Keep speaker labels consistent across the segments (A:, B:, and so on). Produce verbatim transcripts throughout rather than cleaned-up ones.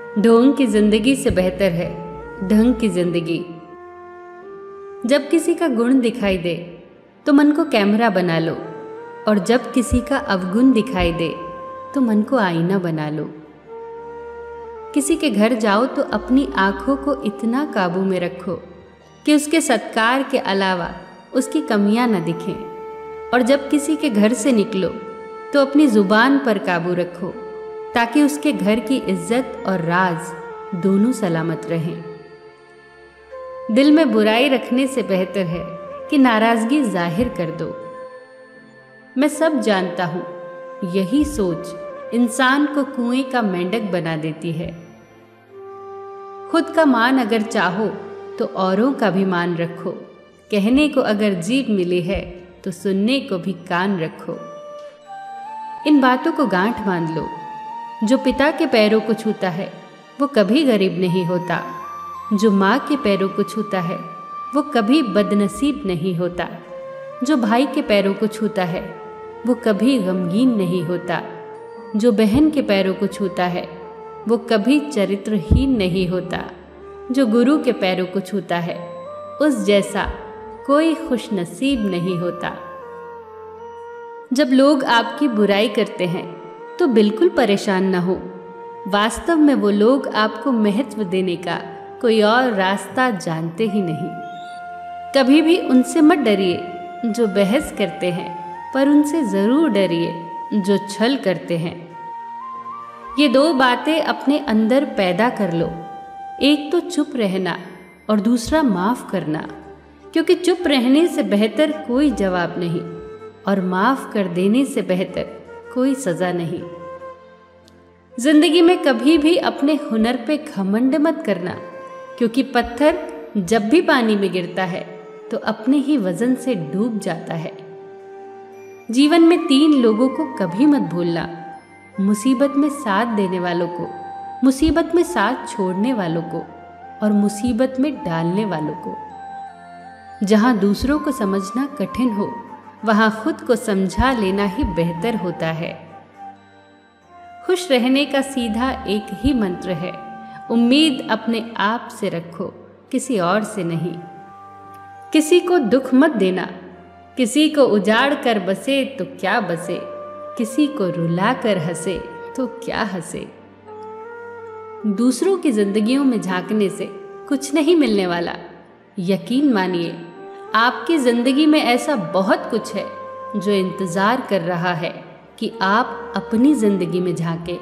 A: ढोंग की जिंदगी से बेहतर है ढंग की जिंदगी। जब किसी का गुण दिखाई दे तो मन को कैमरा बना लो, और जब किसी का अवगुण दिखाई दे तो मन को आईना बना लो। किसी के घर जाओ तो अपनी आंखों को इतना काबू में रखो कि उसके सत्कार के अलावा उसकी कमियां न दिखें, और जब किसी के घर से निकलो तो अपनी जुबान पर काबू रखो ताकि उसके घर की इज्जत और राज दोनों सलामत रहें। दिल में बुराई रखने से बेहतर है कि नाराजगी जाहिर कर दो। मैं सब जानता हूँ, यही सोच इंसान को कुएं का मेंढक बना देती है। खुद का मान अगर चाहो तो औरों का भी मान रखो। कहने को अगर जीभ मिली है तो सुनने को भी कान रखो। इन बातों को गांठ बांध लो। जो पिता के पैरों को छूता है वो कभी गरीब नहीं होता। जो माँ के पैरों को छूता है वो कभी बदनसीब नहीं होता। जो भाई के पैरों को छूता है वो कभी गमगीन नहीं होता। जो बहन के पैरों को छूता है वो कभी चरित्रहीन नहीं होता। जो गुरु के पैरों को छूता है उस जैसा कोई खुशनसीब नहीं होता। जब लोग आपकी बुराई करते हैं तो बिल्कुल परेशान न हो। वास्तव में वो लोग आपको महत्व देने का कोई और रास्ता जानते ही नहीं। कभी भी उनसे मत डरिए जो बहस करते हैं, पर उनसे जरूर डरिए जो छल करते हैं। ये दो बातें अपने अंदर पैदा कर लो, एक तो चुप रहना और दूसरा माफ करना, क्योंकि चुप रहने से बेहतर कोई जवाब नहीं और माफ कर देने से बेहतर कोई सजा नहीं। जिंदगी में कभी भी अपने हुनर पे घमंड मत करना, क्योंकि पत्थर जब भी पानी में गिरता है तो अपने ही वजन से डूब जाता है। जीवन में तीन लोगों को कभी मत भूलना, मुसीबत में साथ देने वालों को, मुसीबत में साथ छोड़ने वालों को और मुसीबत में डालने वालों को। जहां दूसरों को समझना कठिन हो वहां खुद को समझा लेना ही बेहतर होता है। खुश रहने का सीधा एक ही मंत्र है, उम्मीद अपने आप से रखो, किसी और से नहीं। किसी को दुख मत देना, किसी को उजाड़ कर बसे तो क्या बसे, किसी को रुला कर हंसे तो क्या हंसे। दूसरों की जिंदगियों में झांकने से कुछ नहीं मिलने वाला। यकीन मानिए, आपकी जिंदगी में ऐसा बहुत कुछ है जो इंतजार कर रहा है कि आप अपनी जिंदगी में झांके।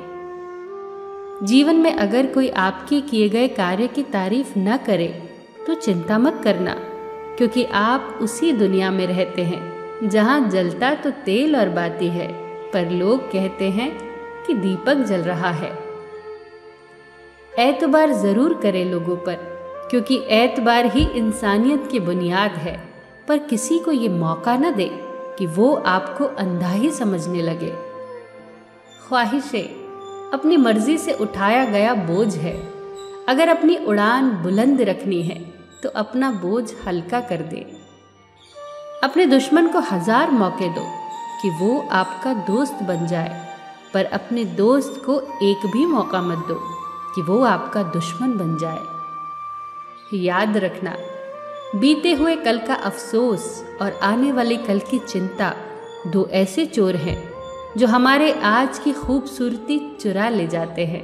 A: जीवन में अगर कोई आपके किए गए कार्य की तारीफ न करे तो चिंता मत करना, क्योंकि आप उसी दुनिया में रहते हैं जहां जलता तो तेल और बाती है, पर लोग कहते हैं कि दीपक जल रहा है। एतबार जरूर करें लोगों पर, क्योंकि एतबार ही इंसानियत की बुनियाद है, पर किसी को ये मौका न दे कि वो आपको अंधा ही समझने लगे। ख्वाहिशें अपनी मर्जी से उठाया गया बोझ है। अगर अपनी उड़ान बुलंद रखनी है तो अपना बोझ हल्का कर दे। अपने दुश्मन को हजार मौके दो कि वो आपका दोस्त बन जाए, पर अपने दोस्त को एक भी मौका मत दो कि वो आपका दुश्मन बन जाए। याद रखना, बीते हुए कल का अफसोस और आने वाले कल की चिंता दो ऐसे चोर हैं जो हमारे आज की खूबसूरती चुरा ले जाते हैं।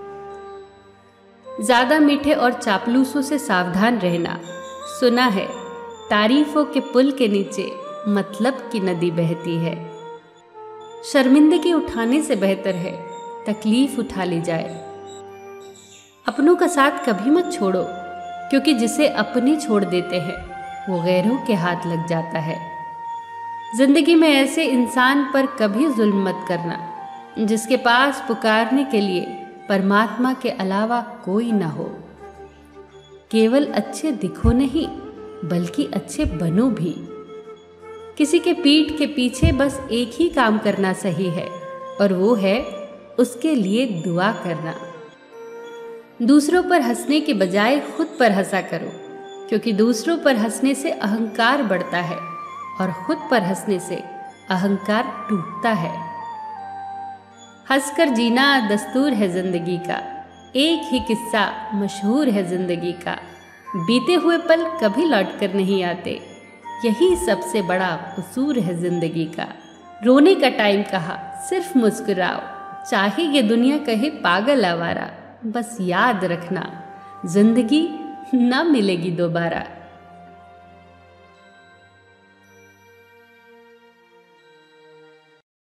A: ज्यादा मीठे और चापलूसों से सावधान रहना। सुना है तारीफों के पुल के नीचे मतलब की नदी बहती है। शर्मिंदगी उठाने से बेहतर है तकलीफ उठा ली जाए। अपनों का साथ कभी मत छोड़ो, क्योंकि जिसे अपने छोड़ देते हैं वो गैरों के हाथ लग जाता है। जिंदगी में ऐसे इंसान पर कभी जुल्म मत करना जिसके पास पुकारने के लिए परमात्मा के अलावा कोई ना हो। केवल अच्छे दिखो नहीं, बल्कि अच्छे बनो भी। किसी के पीठ के पीछे बस एक ही काम करना सही है, और वो है उसके लिए दुआ करना। दूसरों पर हंसने के बजाय खुद पर हंसा करो, क्योंकि दूसरों पर हंसने से अहंकार बढ़ता है और खुद पर हंसने से अहंकार टूटता है। हंसकर जीना दस्तूर है जिंदगी का, एक ही किस्सा मशहूर है जिंदगी का, बीते हुए पल कभी लौट कर नहीं आते, यही सबसे बड़ा कसूर है जिंदगी का। रोने का टाइम कहा सिर्फ मुस्कुराओ, चाहे ये दुनिया कहे पागल आवारा, बस याद रखना जिंदगी ना मिलेगी दोबारा।